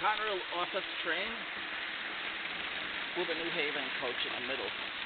Conrail office train with a New Haven coach in the middle.